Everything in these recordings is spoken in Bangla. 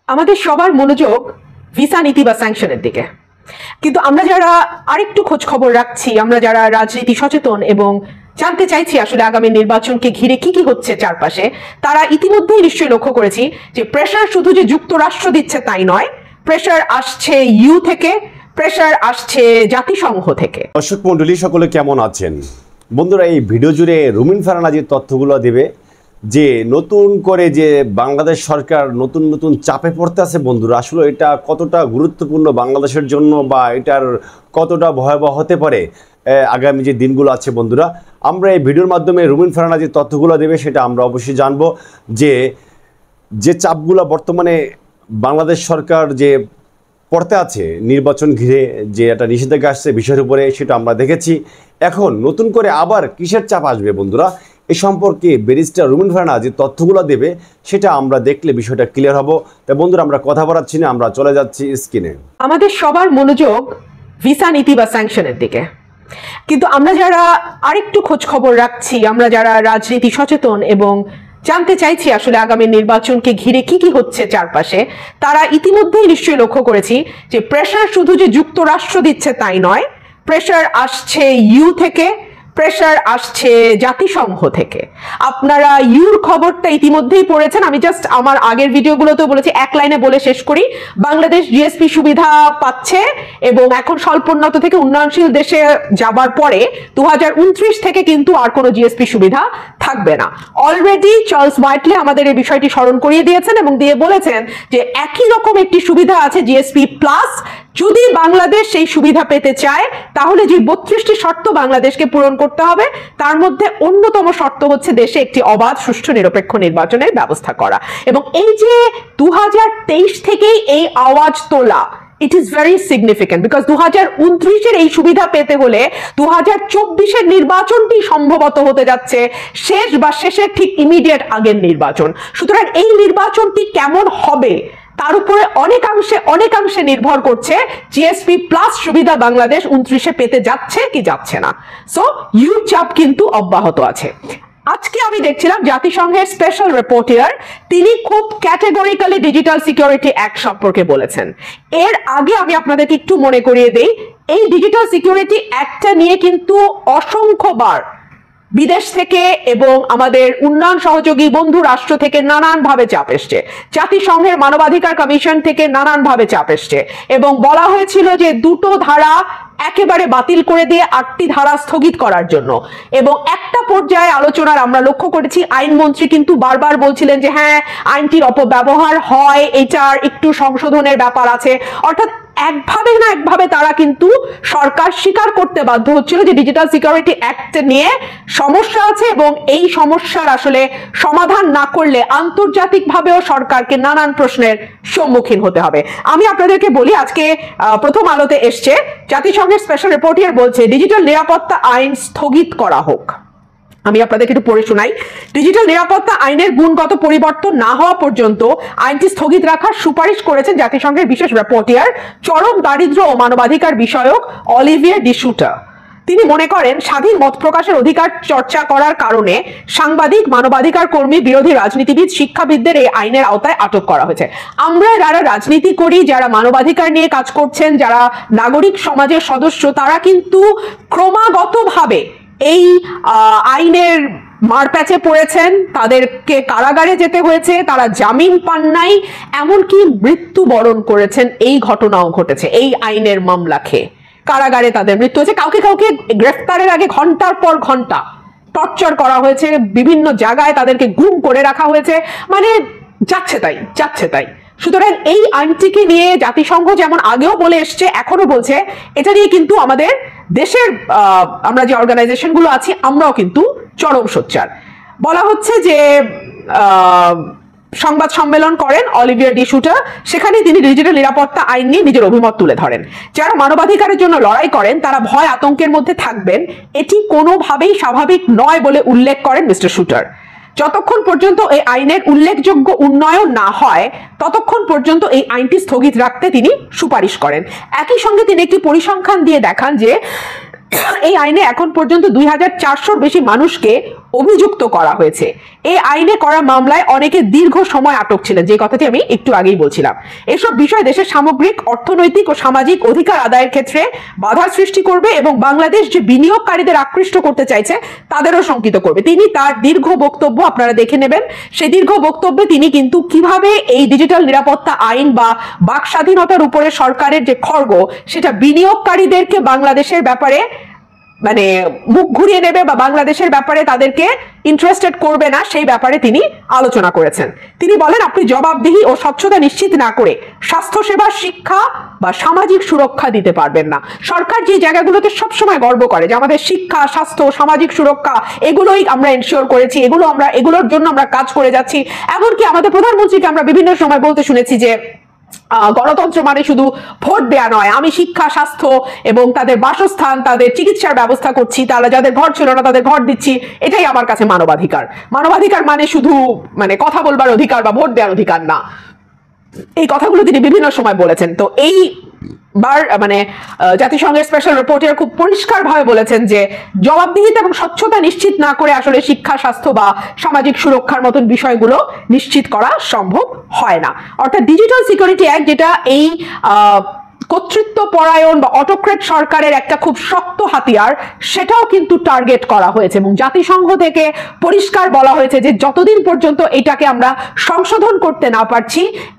আমাদের সবার মনোযোগ ভিসা নীতি বা স্যাংশনের দিকে, কিন্তু আমরা যারা আরেকটু খোঁজ খবর রাখছি, আমরা যারা রাজনীতি সচেতন এবং জানতে চাইছি আসলে আগামী নির্বাচনকে ঘিরে কি কি হচ্ছে চারপাশে, তারা ইতিমধ্যেই নিশ্চয়ই লক্ষ্য করেছি যে প্রেশার শুধু যে যুক্তরাষ্ট্র দিচ্ছে তাই নয়, প্রেশার আসছে ইউ থেকে, প্রেশার আসছে জাতিসংঘ থেকে। দর্শক মণ্ডলী সকলে কেমন আছেন? বন্ধুরা, এই ভিডিও জুড়ে রুমিন ফারহানা যে তথ্যগুলো দেবে যে নতুন করে যে বাংলাদেশ সরকার নতুন নতুন চাপে পড়তে আছে, বন্ধুরা আসলে এটা কতটা গুরুত্বপূর্ণ বাংলাদেশের জন্য বা এটার কতটা ভয়াবহ হতে পারে আগামী যে দিনগুলো আছে, বন্ধুরা আমরা এই ভিডিওর মাধ্যমে রুমিন ফারহানা যে তথ্যগুলো দেবে সেটা আমরা অবশ্যই জানবো। যে চাপগুলো বর্তমানে বাংলাদেশ সরকার যে পড়তে আছে নির্বাচন ঘিরে, যে একটা নিষেধাজ্ঞা আসছে বিষয়ের উপরে, সেটা আমরা দেখেছি। এখন নতুন করে আবার কিসের চাপ আসবে বন্ধুরা, এ সম্পর্কে ব্যারিস্টার রুমিন ফারহানা যে তথ্যগুলো দেবে সেটা আমরা দেখলে বিষয়টা ক্লিয়ার হবো। তাই বন্ধুরা আমরা কথা বাড়াচ্ছি না, আমরা চলে যাচ্ছি স্ক্রিনে। আমাদের সবার মনোযোগ ভিসা নীতি বা স্যাংশনের দিকে, কিন্তু আমরা যারা আরেকটু খোঁজ খবর রাখছি, আমরা যারা রাজনীতি সচেতন এবং জানতে চাইছি আসলে আগামী নির্বাচনকে ঘিরে কি কি হচ্ছে চারপাশে, তারা ইতিমধ্যেই নিশ্চয়ই লক্ষ্য করেছি যে প্রেশার শুধু যে যুক্তরাষ্ট্র দিচ্ছে তাই নয়, প্রেশার আসছে ইউ থেকে, প্রেশার আসছে জাতিসংঘ থেকে। আপনারা ইউর খবরটা ইতিমধ্যেই পড়েছেন, আমি জাস্ট আমার আগের ভিডিওগুলোতেও বলেছি, এক লাইনে বলে শেষ করি। বাংলাদেশ জিএসপি সুবিধা পাচ্ছে এবং এখন স্বল্পোন্নত থেকে উন্নয়নশীল দেশে যাবার পরে 2029 থেকে কিন্তু আর কোনো জিএসপি সুবিধা থাকবে না। অলরেডি চার্লস হোয়াইটলি আমাদের এই বিষয়টি স্মরণ করিয়ে দিয়েছেন এবং দিয়ে বলেছেন যে একই রকম একটি সুবিধা আছে জিএসপি প্লাস। যদি বাংলাদেশ সেই সুবিধা পেতে চায় তাহলে যে 32টি শর্ত বাংলাদেশকে পূরণ করতে হবে, তার মধ্যে অন্যতম শর্ত হচ্ছে দেশে একটি অবাধ, সুষ্ঠু, নিরপেক্ষ নির্বাচনের ব্যবস্থা করা। এবং এই যে 2023 থেকেই এই আওয়াজ তোলা, it is very significant, because 2029-এর এই সুবিধা পেতে হলে 2024-এর নির্বাচনটি সম্ভবত হতে যাচ্ছে শেষ বা শেষের ঠিক ইমিডিয়েট আগের নির্বাচন। সুতরাং এই নির্বাচনটি কেমন হবে তার উপরে অনেকাংশে নির্ভর করছে জিএসপি প্লাস সুবিধা বাংলাদেশ 29-এ পেতে যাচ্ছে কি যাচ্ছে না। সো ইউর চাপ কিন্তু অব্যাহত আছে। আজকে আমি দেখছিলাম জাতিসংঘের স্পেশাল রিপোর্টার, তিনি খুব ক্যাটেগরিক্যালি ডিজিটাল সিকিউরিটি অ্যাক্ট সম্পর্কে বলেছেন। এর আগে আমি আপনাদেরকে একটু মনে করিয়ে দেই, এই ডিজিটাল সিকিউরিটি অ্যাক্টটা নিয়ে কিন্তু অসংখ্যবার বিদেশ থেকে এবং আমাদের উন্নয়ন সহযোগী বন্ধু রাষ্ট্র থেকে নানানভাবে চাপ এসছে, জাতিসংঘের মানবাধিকার কমিশন থেকে নানানভাবে চাপ এসছে এবং বলা হয়েছিল যে 2টো ধারা একেবারে বাতিল করে দিয়ে 8টি ধারা স্থগিত করার জন্য। এবং একটা পর্যায়ে আলোচনার আমরা লক্ষ্য করেছি আইনমন্ত্রী কিন্তু বারবার বলছিলেন যে হ্যাঁ, আইনটির অপব্যবহার হয়, এটার একটু সংশোধনের ব্যাপার আছে। অর্থাৎ একভাবে না একভাবে তারা কিন্তু সরকার স্বীকার করতে বাধ্য হচ্ছিল যে ডিজিটাল সিকিউরিটি অ্যাক্ট নিয়ে সমস্যা আছে এবং এই সমস্যার আসলে সমাধান না করলে আন্তর্জাতিকভাবেও সরকারকে নানান প্রশ্নের সম্মুখীন হতে হবে। আমি আপনাদেরকে বলি, আজকে প্রথম আলোতে এসছে জাতিসংঘের স্পেশাল রিপোর্টার বলছে ডিজিটাল নিরাপত্তা আইন স্থগিত করা হোক। আমি আপনাদেরকে একটু পড়ে শোনাই। ডিজিটাল নিরাপত্তা আইনের গুণগত পরিবর্তন না হওয়া পর্যন্ত আইনটি স্থগিত রাখার সুপারিশ করেছেন জাতিসংঘের বিশেষ রিপোর্টার, চরম দারিদ্র্য ও মানবাধিকার বিষয়ক অলিভিয়ে ডি শুটার। তিনি মনে করেন স্বাধীন মত প্রকাশের অধিকার চর্চা করার কারণে সাংবাদিক, মানবাধিকার কর্মী, বিরোধী রাজনীতিবিদ, শিক্ষাবিদদের এই আইনের আওতায় আটক করা হয়েছে। আমরা যারা রাজনীতি করি, যারা মানবাধিকার নিয়ে কাজ করছেন, যারা নাগরিক সমাজের সদস্য, তারা কিন্তু ক্রমাগতভাবে এই আইনের মারপ্যাচে পড়েছেন, তাদেরকে কারাগারে যেতে হয়েছে, তারা জামিন পান নাই, এমনকি মৃত্যুবরণ করেছেন। এই ঘটনাও ঘটেছে এই আইনের মামলা খেয়ে কারাগারে তাদের মৃত্যু হয়েছে। কাউকে গ্রেফতারের আগে ঘন্টার পর ঘন্টা টর্চার করা হয়েছে, বিভিন্ন জায়গায় তাদেরকে গুম করে রাখা হয়েছে, মানে যাচ্ছে তাই। সুতরাং এই আইনটিকে নিয়ে জাতিসংঘ যেমন আগেও বলে এসছে, এখনো বলছে, এটা নিয়ে কিন্তু আমাদের দেশের আমরা যে অর্গানাইজেশনগুলো আছি আমরাও কিন্তু চরম সোচ্চার। বলা হচ্ছে যে সংবাদ সম্মেলন করেন অলিভিয়ে ডি শুটার, সেখানে তিনি ডিজিটাল নিরাপত্তা আইন নিয়ে নিজের অভিমত তুলে ধরেন। যারা মানবাধিকারের জন্য লড়াই করেন তারা ভয় আতঙ্কের মধ্যে থাকবেন, এটি কোনোভাবেই স্বাভাবিক নয় বলে উল্লেখ করেন মিস্টার শুটার। যতক্ষণ পর্যন্ত এই আইনের উল্লেখযোগ্য উন্নয়ন না হয় ততক্ষণ পর্যন্ত এই আইনটি স্থগিত রাখতে তিনি সুপারিশ করেন। একই সঙ্গে তিনি একটি পরিসংখ্যান দিয়ে দেখান যে এই আইনে এখন পর্যন্ত 2400-র বেশি মানুষকে অভিযুক্ত করা হয়েছে। এই আইনে করা মামলায় অনেকে দীর্ঘ সময় আটক ছিলেন, যে কথাটি আমি একটু আগেই বলছিলাম। এসব বিষয় দেশের সামগ্রিক অর্থনৈতিক ও সামাজিক অধিকার আদায়ের ক্ষেত্রে বাধার সৃষ্টি করবে এবং বাংলাদেশ যে বিনিয়োগকারীদের আকৃষ্ট করতে চাইছে তাদেরও শঙ্কিত করবে। তিনি তার দীর্ঘ বক্তব্য আপনারা দেখে নেবেন। সেই দীর্ঘ বক্তব্যে তিনি কিন্তু কিভাবে এই ডিজিটাল নিরাপত্তা আইন বা বাক স্বাধীনতার উপরে সরকারের যে খড়গ, সেটা বিনিয়োগকারীদেরকে বাংলাদেশের ব্যাপারে মানে মুখ ঘুরিয়ে নেবে বা বাংলাদেশের ব্যাপারে তাদেরকে ইন্টারেস্টেড করবে না, সেই ব্যাপারে তিনি আলোচনা করেছেন। তিনি বলেন, আপনি জবাবদিহি ও স্বচ্ছতা নিশ্চিত না করে স্বাস্থ্যসেবা, শিক্ষা বা সামাজিক সুরক্ষা দিতে পারবেন না। সরকার যে জায়গাগুলোতে সবসময় গর্ব করে যে আমাদের শিক্ষা, স্বাস্থ্য, সামাজিক সুরক্ষা এগুলোই আমরা এনশিওর করেছি, এগুলোর জন্য আমরা কাজ করে যাচ্ছি। এমনকি আমাদের প্রধানমন্ত্রীকে আমরা বিভিন্ন সময় বলতে শুনেছি যে গণতন্ত্র মানে শুধু ভোট দেয়া নয়, আমি শিক্ষা, স্বাস্থ্য এবং তাদের বাসস্থান, তাদের চিকিৎসার ব্যবস্থা করছি, তারা যাদের ঘর ছিল না তাদের ঘর দিচ্ছি, এটাই আমার কাছে মানবাধিকার। মানবাধিকার মানে শুধু মানে কথা বলবার অধিকার বা ভোট দেওয়ার অধিকার না। এই কথাগুলো তিনি বিভিন্ন সময় বলেছেন। তো এই বার মানে জাতিসংঘের স্পেশাল রিপোর্টার খুব পরিষ্কারভাবে বলেছেন যে জবাবদিহিতা এবং স্বচ্ছতা নিশ্চিত না করে আসলে শিক্ষা, স্বাস্থ্য বা সামাজিক সুরক্ষার মতন বিষয়গুলো নিশ্চিত করা সম্ভব হয় না। অর্থাৎ ডিজিটাল সিকিউরিটি অ্যাক্ট, যেটা এই কর্তৃত্ব পরায়ণ বা অটোক্রেট সরকারের একটা খুব শক্ত হাতিয়ার, সেটাও কিন্তু টার্গেট করা হয়েছে এবং জাতিসংঘ থেকে পরিষ্কার বলা হয়েছে যে যতদিন পর্যন্ত এটাকে আমরা সংশোধন করতে না পারছি,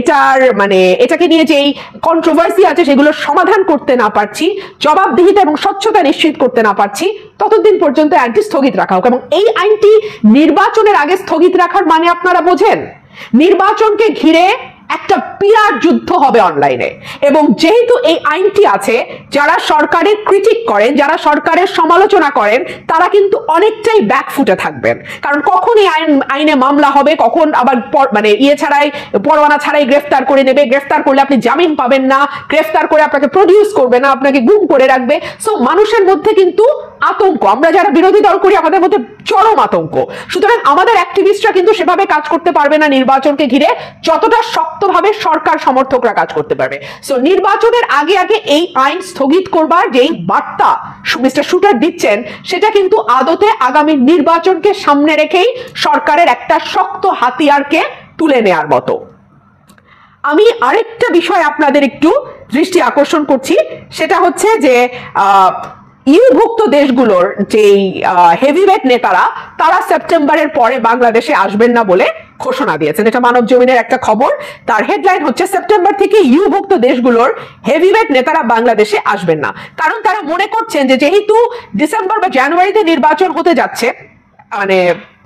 এটাকে নিয়ে যে কন্ট্রোভার্সি আছে সেগুলো সমাধান করতে না পারছি, জবাবদিহিতা এবং স্বচ্ছতা নিশ্চিত করতে না পারছি, ততদিন পর্যন্ত আইনটি স্থগিত রাখা হোক। এবং এই আইনটি নির্বাচনের আগে স্থগিত রাখার মানে আপনারা বোঝেন, নির্বাচনকে ঘিরে একটা বিরাট যুদ্ধ হবে অনলাইনে। এবং যেহেতু এই আইনটি আছে, যারা সরকারের ক্রিটিক করেন, যারা সরকারের সমালোচনা করেন, তারা কিন্তু অনেকটাই ব্যাকফুটে থাকবেন। কারণ কখন এই আইনে মামলা হবে, কখন আবার পরোয়ানা ছাড়াই গ্রেফতার করে নেবে, গ্রেফতার করলে আপনি জামিন পাবেন না, গ্রেফতার করে আপনাকে প্রডিউস করবে না, আপনাকে গুম করে রাখবে। সো মানুষের মধ্যে কিন্তু আতঙ্ক, আমরা যারা বিরোধী দল করি আমাদের মধ্যে চরম আতঙ্ক। সুতরাং আমাদের অ্যাক্টিভিস্টরা কিন্তু সেভাবে কাজ করতে পারবে না নির্বাচনকে ঘিরে, যতটা শক্তভাবে সরকার সমর্থকরা কাজ করতে পারবে। সো নির্বাচনের আগে আগে এই আইন স্থগিত করবার যেই বার্তা মিস্টার শুটার দিচ্ছেন, সেটা কিন্তু আদতে আগামী নির্বাচনকে সামনে রেখেই সরকারের একটা শক্ত হাতিয়ারকে তুলে নেয়ার মতো। আমি আরেকটা বিষয় আপনাদের একটু দৃষ্টি আকর্ষণ করছি, সেটা হচ্ছে যে ইউভুক্ত দেশগুলোর যে হেভিওয়েট নেতারা, তারা সেপ্টেম্বরের পরে বাংলাদেশে আসবেন না বলে ঘোষণা দিয়েছেন। এটা মানব জমিনের একটা খবর, তার হেডলাইন হচ্ছে সেপ্টেম্বর থেকে ইউভুক্ত দেশগুলোর হেভিওয়েট নেতারা বাংলাদেশে আসবেন না। কারণ তারা মনে করছেন যে যেহেতু ডিসেম্বর বা জানুয়ারিতে নির্বাচন হতে যাচ্ছে, মানে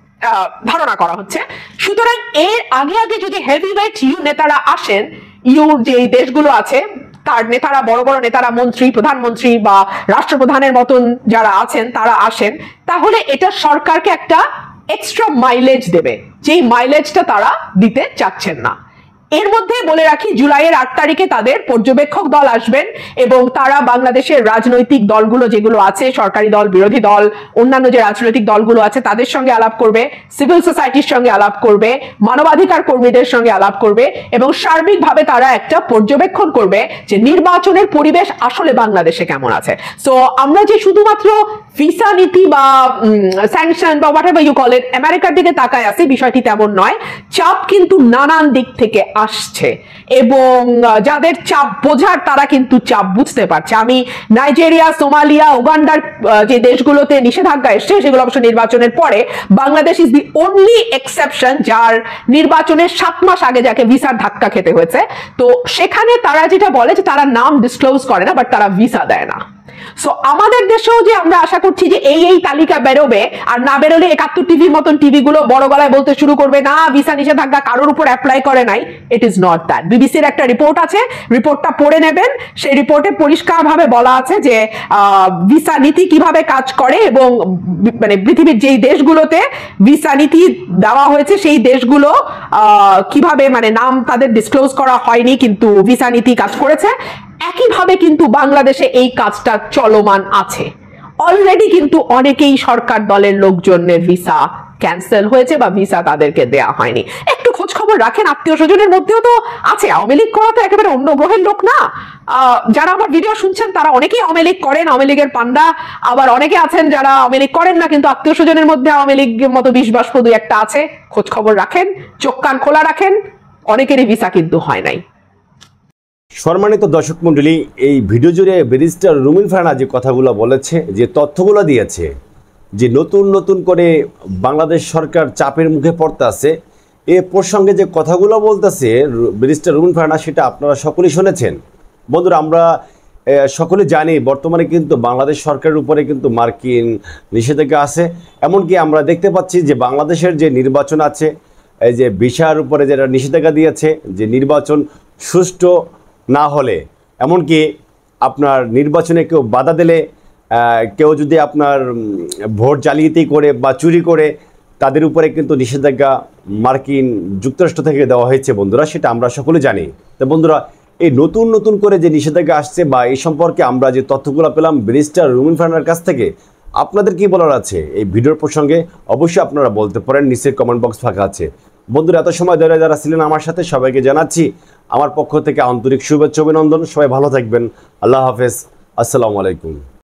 ধারণা করা হচ্ছে, সুতরাং এর আগে আগে যদি হেভিওয়েট ইউ নেতারা আসেন, ইউর যে দেশগুলো আছে তার নেতারা, বড় বড় নেতারা, মন্ত্রী, প্রধানমন্ত্রী বা রাষ্ট্রপ্রধানের মতন যারা আছেন তারা আসেন, তাহলে এটা সরকারকে একটা এক্সট্রা মাইলেজ দেবে, যেই মাইলেজটা তারা দিতে চাচ্ছেন না। এর মধ্যে বলে রাখি, জুলাইয়ের 8 তারিখে তাদের পর্যবেক্ষক দল আসবেন এবং তারা বাংলাদেশের রাজনৈতিক দলগুলো যেগুলো আছে, সরকারি দল, বিরোধী দল, অন্যান্য যে রাজনৈতিক দলগুলো আছে তাদের সঙ্গে আলাপ করবে, সিভিল সোসাইটির সঙ্গে আলাপ করবে, মানবাধিকার কর্মীদের সঙ্গে আলাপ করবে এবং সার্বিকভাবে তারা একটা পর্যবেক্ষণ করবে যে নির্বাচনের পরিবেশ আসলে বাংলাদেশে কেমন আছে। সো আমরা যে শুধুমাত্র ভিসা নীতি বা স্যাংশন বা হোয়াটএভার ইউ কল ইট আমেরিকার দিকে তাকায় আছে, বিষয়টি তেমন নয়। চাপ কিন্তু নানান দিক থেকে আসছে এবং যাদের চাপ বোঝার তারা কিন্তু চাপ বুঝতে পারছে। আমি নাইজেরিয়া, সোমালিয়া, উগান্ডার যে দেশগুলোতে নিষেধাজ্ঞা এসছে, সেগুলো অবশ্য নির্বাচনের পরে, Bangladesh is the only exception যার নির্বাচনের 7 মাস আগে যাকে ভিসার ধাক্কা খেতে হয়েছে। তো সেখানে তারা যেটা বলে যে তারা নাম ডিসক্লোজ করে না, বাট তারা ভিসা দেয় না। সো আমাদের দেশেও যে আমরা আশা করছি যে এই তালিকা বেরোবে, আর না বেরোলে 71 টিভির মতন টিভি গুলো বড় গলায় বলতে শুরু করবে না ভিসা নিষেধাজ্ঞা কারোর উপর অ্যাপ্লাই করে নাই। It is not that. বিবিসির একটা রিপোর্ট আছে, রিপোর্টটা পড়ে নেবেন। সেই রিপোর্টে পরিষ্কারভাবে বলা আছে যে ভিসা নীতি কিভাবে কাজ করে এবং মানে পৃথিবীর যেই দেশগুলোতে ভিসা নীতি দেওয়া হয়েছে সেই দেশগুলো কিভাবে মানে নাম তাদের ডিসক্লোজ করা হয়নি কিন্তু ভিসা নীতি কাজ করেছে। একইভাবে কিন্তু বাংলাদেশে এই কাজটা চলমান আছে অলরেডি, কিন্তু অনেকেই সরকার দলের লোকজনের ভিসা ক্যান্সেল হয়েছে বা ভিসা তাদেরকে দেয়া হয়নি। একটু খোঁজ খবর খবর রাখেন, আত্মীয় স্বজনের মধ্যেও তো আছে। আওয়ামী লীগ করা তো একেবারে অন্য গ্রহের লোক না। যারা আমার ভিডিও শুনছেন তারা অনেকেই আওয়ামী লীগ করেন, আওয়ামী লীগের পান্ডা। আবার অনেকে আছেন যারা আওয়ামী লীগ করেন না, কিন্তু আত্মীয় স্বজনের মধ্যে আওয়ামী লীগের মতো বিশ্বাস দুই একটা আছে। খোঁজ খবর রাখেন, চোখ কান খোলা রাখেন। অনেকেরই ভিসা কিন্তু হয় নাই। সম্মানিত দর্শক মণ্ডলী, এই ভিডিও জুড়ে ব্যারিস্টার রুমিন ফারহানা যে কথাগুলো বলেছে, যে তথ্যগুলো দিয়েছে, যে নতুন নতুন করে বাংলাদেশ সরকার চাপের মুখে পড়তে আছে, এ প্রসঙ্গে যে কথাগুলো বলতেছে ব্যারিস্টার রুমিন ফারহানা, সেটা আপনারা সকলেই শুনেছেন। বন্ধুরা, আমরা সকলে জানি বর্তমানে কিন্তু বাংলাদেশ সরকারের উপরে কিন্তু মার্কিন নিষেধাজ্ঞা আছে। এমনকি আমরা দেখতে পাচ্ছি যে বাংলাদেশের যে নির্বাচন আছে, এই যে ভিসার উপরে যেটা নিষেধাজ্ঞা দিয়েছে, যে নির্বাচন সুষ্ঠু না হলে, এমনকি আপনার নির্বাচনে কেউ বাধা দিলে, কেউ যদি আপনার ভোট জালিয়াতি করে বা চুরি করে, তাদের উপরে কিন্তু নিষেধাজ্ঞা মার্কিন যুক্তরাষ্ট্র থেকে দেওয়া হয়েছে বন্ধুরা, সেটা আমরা সকলে জানি। তো বন্ধুরা, এই নতুন নতুন করে যে নিষেধাজ্ঞা আসছে বা এই সম্পর্কে আমরা যে তথ্যগুলো পেলাম ব্যারিস্টার রুমিন ফারহানার কাছ থেকে, আপনাদের কি বলার আছে এই ভিডিওর প্রসঙ্গে? অবশ্যই আপনারা বলতে পারেন, নিচের কমেন্ট বক্স ফাঁকা আছে। বন্ধুরা, এত সময় ধরে যারা ছিলেন আমার সাথে, সবাইকে জানাচ্ছি আমার পক্ষ থেকে আন্তরিক শুভেচ্ছা অভিনন্দন। সবাই ভালো থাকবেন। আল্লাহ হাফেজ। আসসালামু আলাইকুম।